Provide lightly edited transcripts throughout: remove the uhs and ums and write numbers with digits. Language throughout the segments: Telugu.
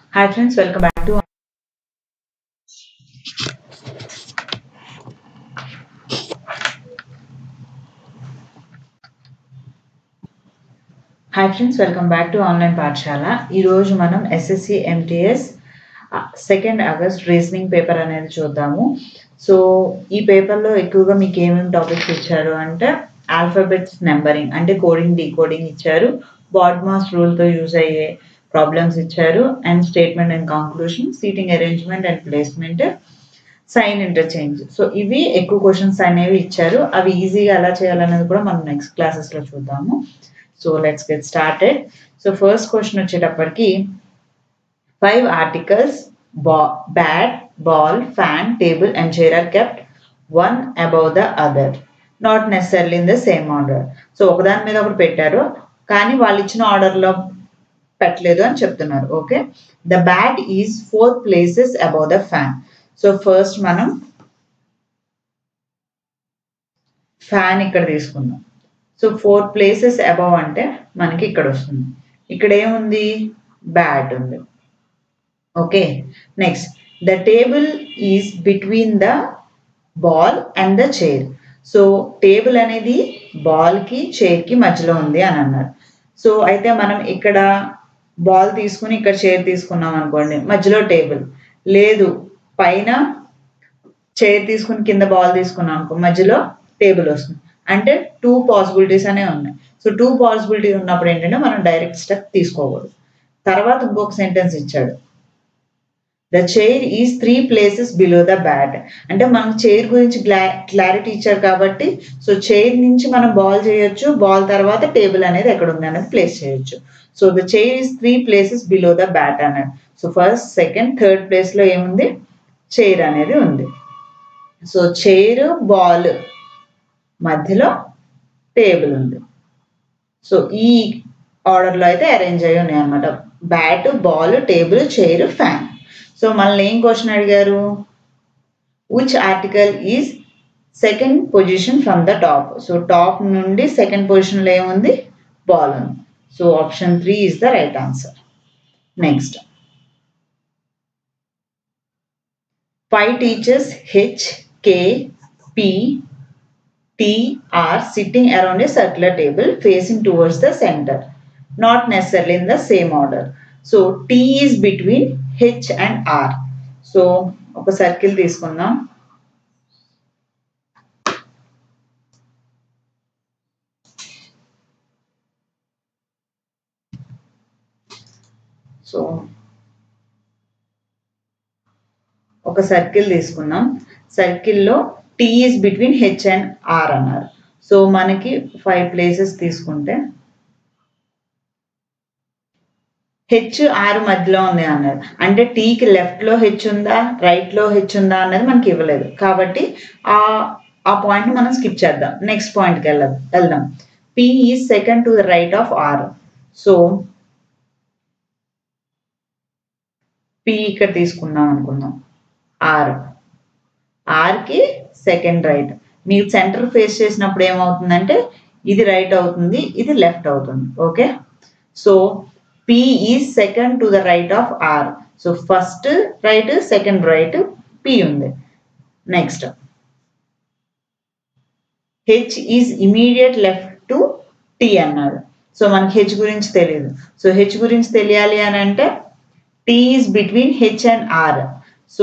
Hi friends, welcome back to Online Pathshala. ఈ రోజు మనం SSC MTS 2nd August reasoning paper అనేది చూద్దాము. సో ఈ పేపర్లో ఎక్కువగా మీకు ఏమేమి టాపిక్స్ ఇచ్చారు అంటే ఆల్ఫాబెట్స్ నెంబరింగ్ అంటే కోడింగ్ డీకోడింగ్ ఇచ్చారు, బాడ్మాస్ రూల్తో యూజ్ అయ్యే ప్రాబ్లమ్స్ ఇచ్చారు, and statement and conclusion, seating arrangement and placement, sign interchange. So ఇవి ఎక్కువ క్వశ్చన్స్ అనేవి ఇచ్చారు. అవి ఈజీగా ఎలా చేయాలనేది కూడా మనం నెక్స్ట్ క్లాసెస్లో చూద్దాము. So let's get started. So first question వచ్చేటప్పటికి 5 articles bat, ball, fan, table and chair are kept one above the other, not necessarily in the same order. So ఒకదాని మీద ఒకటి పెట్టారు కానీ వాళ్ళు ఇచ్చిన ఆర్డర్లో పెట్టలేదు అని చెప్తున్నారు. Okay, the bat is 4 places above the fan. So first మనం ఫ్యాన్ ఇక్కడ తీసుకుందాం. సో 4 places above అంటే మనకి ఇక్కడ వస్తుంది. ఇక్కడ ఏముంది? బ్యాట్ ఉంది. Okay, next the table is between the ball and the chair. So table అనేది బాల్కి చైర్కి మధ్యలో ఉంది అని అన్నారు. సో అయితే మనం ఇక్కడ బాల్ తీసుకుని ఇక్కడ చైర్ తీసుకున్నాం అనుకోండి, మధ్యలో టేబుల్ లేదు. పైన చైర్ తీసుకుని కింద బాల్ తీసుకున్నాం అనుకో, మధ్యలో టేబుల్ వస్తుంది. అంటే 2 పాసిబిలిటీస్ అనే ఉన్నాయి. సో 2 పాసిబిలిటీ ఉన్నప్పుడు ఏంటంటే మనం డైరెక్ట్ స్టెప్ తీసుకోకూడదు. తర్వాత ఇంకొక సెంటెన్స్ ఇచ్చాడు, the chair is 3 places below the bat. అంటే మనం చైర్ గురించి క్లారిటీ ఇచ్చారు కాబట్టి సో చైర్ నుంచి మనం బాల్ చేయొచ్చు, బాల్ తర్వాత టేబుల్ అనేది ఎక్కడ ఉంది అనేది ప్లేస్ చేయొచ్చు. So the chair is 3 places below the bat అన్నాడు. సో ఫస్ట్, సెకండ్, థర్డ్ ప్లేస్లో ఏముంది? చైర్ అనేది ఉంది. సో చైర్, బాల్ మధ్యలో టేబుల్ ఉంది. సో ఈ ఆర్డర్లో అయితే అరేంజ్ అయ్యి ఉన్నాయి అనమాట. Bat, ball, table, chair, fan. So మనల్ని ఏం క్వశ్చన్ అడిగారు? Which article is second position from the top. So top నుండి సెకండ్ పొజిషన్లో ఏముంది? బాల్ ఉంది. So option 3 is the right answer. Next, 5 teachers H, K, P, T are sitting around a circular table facing towards the center, not necessarily in the same order. So T is between H and R. So ఒక సర్కిల్ తీసుకుందాం. సో ఒక సర్కిల్ తీసుకున్నాం. సర్కిల్లో T is between H and R అన్నారు. సో మనకి 5 places తీసుకుంటే H, R మధ్యలో ఉంది అన్నారు. అంటే టీకి లెఫ్ట్లో హెచ్ ఉందా, రైట్లో హెచ్ ఉందా అన్నది మనకి ఇవ్వలేదు కాబట్టి ఆ పాయింట్ని మనం స్కిప్ చేద్దాం. నెక్స్ట్ పాయింట్కి వెళ్దాం. P is second to the right of R. So P ఇక్కడ తీసుకుందాం అనుకుందాం. ఆర్కి సెకండ్ రైట్. మీరు సెంటర్ ఫేస్ చేసినప్పుడు ఏమవుతుందంటే ఇది రైట్ అవుతుంది, ఇది లెఫ్ట్ అవుతుంది. Okay, so P is second to the right of R. So first right, second right P ఉంది. Next, H is immediate left to T అన్నాడు. సో మనకి H గురించి తెలియదు. సో H గురించి తెలియాలి అని అంటే T is between H and R. So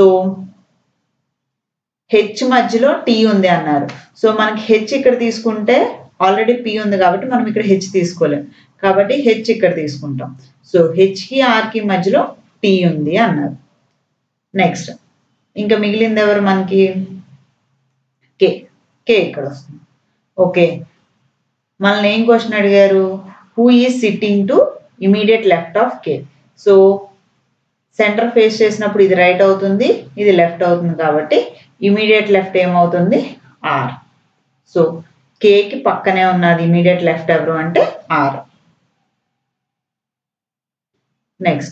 H మధ్యలో T ఉంది అన్నారు. సో మనకి H ఇక్కడ తీసుకుంటే ఆల్రెడీ P ఉంది కాబట్టి మనం ఇక్కడ H తీసుకోలేం కాబట్టి H ఇక్కడ తీసుకుంటాం. సో Hకి Rకి మధ్యలో T ఉంది అన్నారు. నెక్స్ట్, ఇంకా మిగిలింది ఎవరు మనకి? K ఇక్కడ వస్తుంది. ఓకే, మనల్ని ఏం క్వశ్చన్ అడిగారు? Who is sitting to immediate left of K. So centre face చేసినప్పుడు ఇది రైట్ అవుతుంది, ఇది లెఫ్ట్ అవుతుంది కాబట్టి ఇమీడియట్ లెఫ్ట్ ఏమవుతుంది? R. సో Kకి పక్కనే ఉన్నది ఇమీడియట్ లెఫ్ట్ ఎవరు అంటే R. నెక్స్ట్,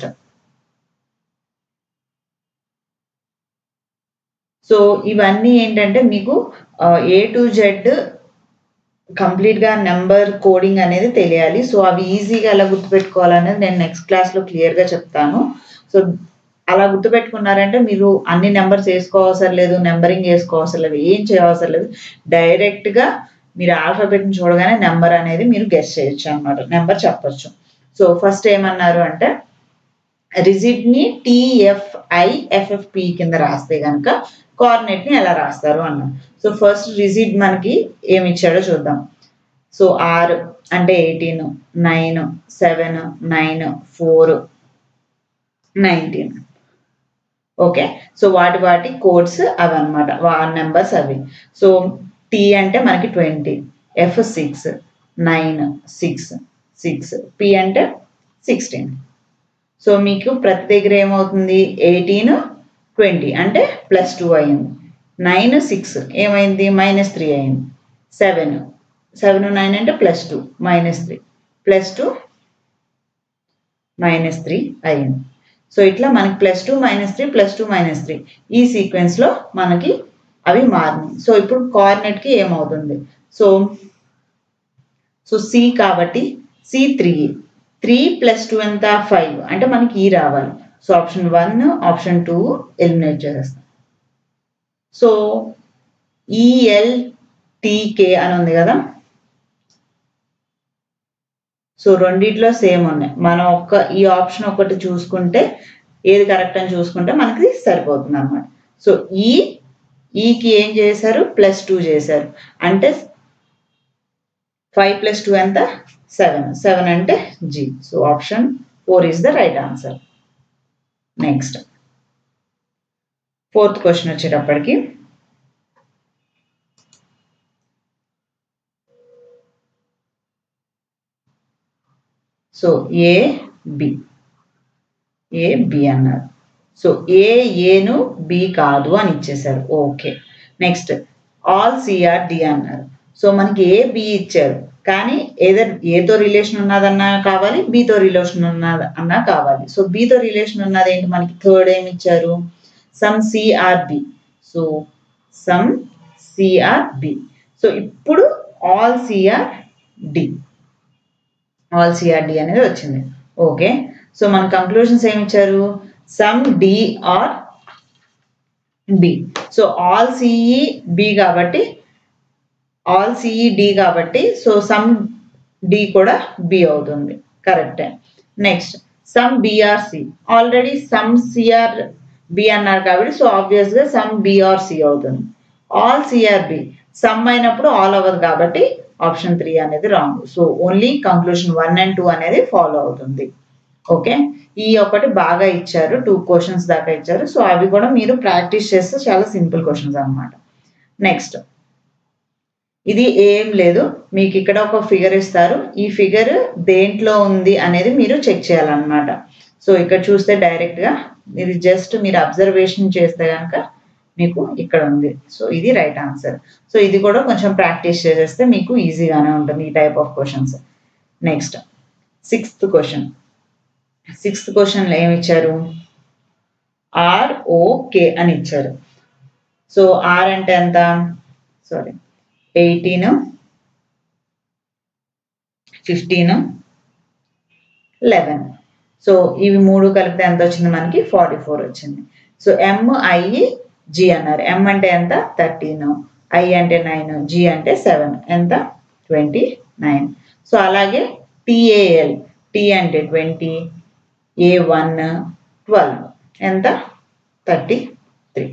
సో ఇవన్నీ ఏంటంటే మీకు A to Z కంప్లీట్గా నెంబర్ కోడింగ్ అనేది తెలియాలి. సో అవి ఈజీగా ఎలా గుర్తుపెట్టుకోవాలనేది నేను నెక్స్ట్ క్లాస్లో క్లియర్గా చెప్తాను. సో అలా గుర్తుపెట్టుకున్నారంటే మీరు అన్ని నెంబర్స్ వేసుకోవసరం లేదు, నెంబరింగ్ వేసుకోవసరం లేదు, ఏం చేయవసరం లేదు. డైరెక్ట్గా మీరు ఆల్ఫాబెట్ని చూడగానే నెంబర్ అనేది మీరు గెస్ చేయొచ్చు అనమాట, నెంబర్ చెప్పొచ్చు. సో ఫస్ట్ ఏమన్నారు అంటే రిజిడ్ని TFIFFP కింద రాస్తే కనుక కోఆర్డినేట్ని ఎలా రాస్తారు అన్నారు. సో ఫస్ట్ రిజిడ్ మనకి ఏమి ఇచ్చాడో చూద్దాం. సో R అంటే 18, 9, 7, 9, 4, 19. ఓకే, సో వాటి కోడ్స్ అవి అనమాట, నెంబర్స్ అవి. సో T అంటే మనకి 20, F 6, 9, 6, 6, P అంటే 16. సో మీకు ప్రతి దగ్గర ఏమవుతుంది 18, 20 అంటే +2 అయింది. 9, 6 ఏమైంది -3 అయింది. 7, 9 అంటే +2 -3 +2 -3 అయింది. సో ఇట్లా మనకి +2 -3 +2 -3 ఈ సీక్వెన్స్లో మనకి అవి మారినాయి. సో ఇప్పుడు కోఆర్డినేట్కి ఏమవుతుంది, సో C కాబట్టి C 3 + 2 ఎంత 5 అంటే మనకి ఈ రావాలి. సో ఆప్షన్ 1, ఆప్షన్ 2 ఎలిమినేట్ చేసేస్తాం. సో ELTK అని ఉంది కదా, సో రెండిట్లో సేమ్ ఉన్నాయి. మనం ఈ ఆప్షన్ ఒకటి చూసుకుంటే ఏది కరెక్ట్ అని చూసుకుంటే మనకి సరిపోతుంది అన్నమాట. సో ఈకి ఏం చేశారు +2 చేశారు అంటే 5 + 2 ఎంత 7 అంటే G. So option 4 is the right answer. Next 4th question వచ్చేటప్పటికి సో AB అన్నారు. సో ఏను B కాదు అని ఇచ్చేసారు. Okay, next all CR D అన్నారు. సో మనకి AB ఇచ్చారు కానీ ఏదర్ ఏతో రిలేషన్ ఉన్నదన్నా కావాలి, Bతో రిలేషన్ ఉన్నదన్నా కావాలి. సో Bతో రిలేషన్ ఉన్నది ఏంటి మనకి థర్డ్ ఏమి ఇచ్చారు some CRB. So some CRB. So ఇప్పుడు ఆల్ CRD అనేది వచ్చింది. ఓకే, సో మన కంక్లూషన్స్ ఏమి ఇచ్చారు some D are B. So all CE B కాబట్టి ఆల్ CE D కాబట్టి సో సమ్ D కూడా B అవుతుంది, కరెక్టే. Next some BRC, already some CR B అన్నారు కాబట్టి సో ఆబ్వియస్గా సమ్ BRC అవుతుంది. ఆల్ CRB సమ్ అయినప్పుడు ఆల్ అవ్వదు కాబట్టి ఆప్షన్ 3 అనేది wrong. So only conclusion 1 and 2 అనేది ఫాలో అవుతుంది. ఓకే, ఈ ఒకటి బాగా ఇచ్చారు, 2 క్వశ్చన్స్ దాకా ఇచ్చారు. సో అవి కూడా మీరు ప్రాక్టీస్ చేస్తే చాలా సింపుల్ క్వశ్చన్స్ అన్నమాట. నెక్స్ట్ ఇది ఏం లేదు, మీకు ఇక్కడ ఒక ఫిగర్ ఇస్తారు, ఈ ఫిగర్ దేంట్లో ఉంది అనేది మీరు చెక్ చేయాలన్నమాట. సో ఇక్కడ చూస్తే డైరెక్ట్గా ఇది జస్ట్ మీరు అబ్జర్వేషన్ చేస్తే కనుక మీకు ఇక్కడ ఉంది. సో ఇది రైట్ ఆన్సర్. సో ఇది కూడా కొంచెం ప్రాక్టీస్ చేసేస్తే మీకు ఈజీగానే ఉంటుంది ఈ type of questions. Next 6th question. 6th క్వశ్చన్లో ఏమి ఇచ్చారు ROK అని ఇచ్చారు. సో R అంటే ఎంత 18, 15, 11. సో ఇవి 3 కలిపితే ఎంత వచ్చింది మనకి 44 వచ్చింది. సో MIG అన్నారు. M అంటే ఎంత 13, I అంటే 9, G అంటే 7 ఎంత 29. సో అలాగే TAL, T అంటే 20, A1 12 ఎంత 33.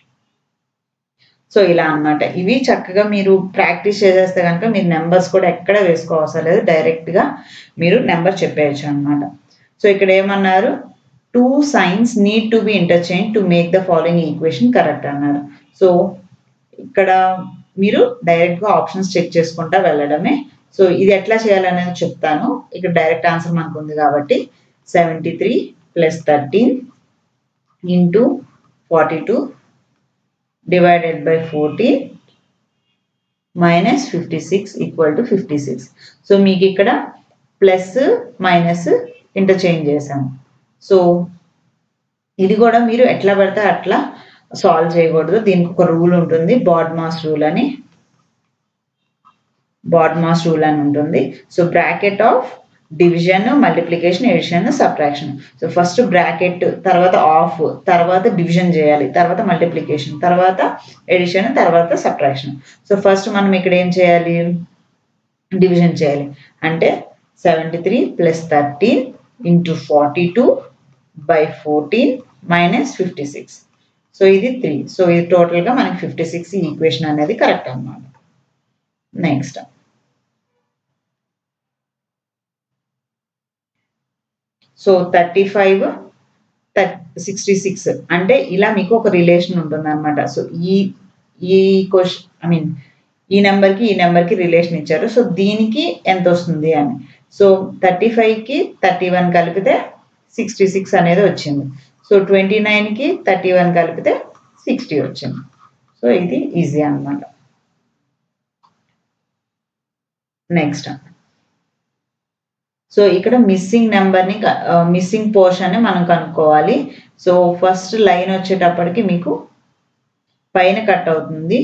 సో ఇలా అన్నమాట. ఇవి చక్కగా మీరు ప్రాక్టీస్ చేసేస్తే కనుక మీరు నెంబర్స్ కూడా ఎక్కడ వేసుకోవసరం లేదు, డైరెక్ట్గా మీరు నెంబర్ చెప్పేయచ్చు అనమాట. సో ఇక్కడ ఏమన్నారు 2 signs need to be interchanged to make the following equation correct అన్నారు. సో ఇక్కడ మీరు డైరెక్ట్గా ఆప్షన్స్ చెక్ చేసుకుంటా వెళ్ళడమే. సో ఇది ఎట్లా చేయాలనేది చెప్తాను. ఇక్కడ డైరెక్ట్ ఆన్సర్ మనకు ఉంది కాబట్టి 73 + 13 × 42 divided by 14 minus 56 equal to 56. So మీకు ఇక్కడ ప్లస్ మైనస్ ఇంటర్చేంజ్ చేసాము. సో ఇది కూడా మీరు ఎట్లా పడితే అట్లా సాల్వ్ చేయకూడదు, దీనికి ఒక రూల్ ఉంటుంది, బాడ్మాస్ రూల్ అని ఉంటుంది. So bracket of division, multiplication, addition, subtraction. So first bracket, తర్వాత ఆఫ్, తర్వాత డివిజన్ చేయాలి, తర్వాత మల్టిప్లికేషన్, తర్వాత ఎడిషన్, తర్వాత సబ్ట్రాక్షన్. సో ఫస్ట్ మనం ఇక్కడ ఏం చేయాలి, డివిజన్ చేయాలి. అంటే 73 + 13 × 42/14 - 56. సో ఇది 3. సో ఇది టోటల్గా మనకి 56. ఈ ఈక్వేషన్ అనేది కరెక్ట్ అన్నమాట. నెక్స్ట్ సో 35 66 అంటే ఇలా మీకు ఒక రిలేషన్ ఉంటుంది అనమాట. సో ఈ క్వశ్చన్ ఈ నెంబర్కి ఈ నెంబర్కి రిలేషన్ ఇచ్చారు. సో దీనికి ఎంత వస్తుంది అని. సో 35కి 31 కలిపితే 66 అనేది వచ్చింది. సో 29కి 31 కలిపితే 60 వచ్చింది. సో ఇది ఈజీ అన్నమాట. నెక్స్ట్ సో ఇక్కడ మిస్సింగ్ పోర్షన్ మనం కనుక్కోవాలి. సో ఫస్ట్ లైన్ వచ్చేటప్పటికి మీకు పైన కట్ అవుతుంది.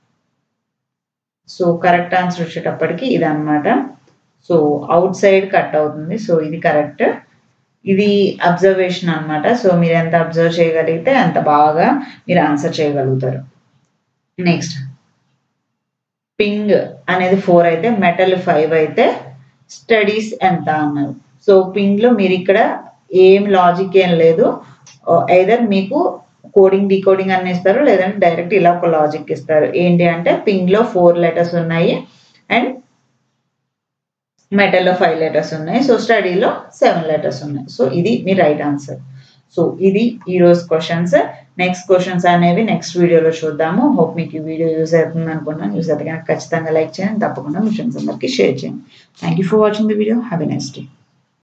సో కరెక్ట్ ఆన్సర్ వచ్చేటప్పటికి ఇదన్నమాట. సో అవుట్ సైడ్ కట్ అవుతుంది. సో ఇది కరెక్ట్. ఇది అబ్జర్వేషన్ అన్నమాట. సో మీరు ఎంత అబ్జర్వ్ చేయగలిగితే అంత బాగా మీరు ఆన్సర్ చేయగలుగుతారు. నెక్స్ట్ పింగ్ అనేది 4 అయితే, మెటల్ 5 అయితే స్టడీస్ ఎంత అన్నారు. సో పింగ్లో మీరు ఇక్కడ ఏం లాజిక్ ఏం లేదు. ఐదర్ మీకు కోడింగ్ డీకోడింగ్ అని ఇస్తారు, లేదంటే డైరెక్ట్ ఇలా ఒక లాజిక్ ఇస్తారు. ఏంటి అంటే పింగ్లో 4 లెటర్స్ ఉన్నాయి అండ్ మెటల్లో 5 లెటర్స్ ఉన్నాయి. సో స్టడీలో 7 లెటర్స్ ఉన్నాయి. సో ఇది మీ రైట్ ఆన్సర్. సో ఇది ఈరోజు క్వశ్చన్స్. నెక్స్ట్ క్వశ్చన్స్ అనేవి నెక్స్ట్ వీడియోలో చూద్దాము. హోప్ మీకు ఈ వీడియో యూజ్ అవుతుంది అనుకున్నాను. యూజ్ అయితే కనుక ఖచ్చితంగా లైక్ చేయండి, తప్పకుండా మీ ఫ్రెండ్స్ అందరికీ షేర్ చేయండి. Thank you for watching the video. Have a nice day.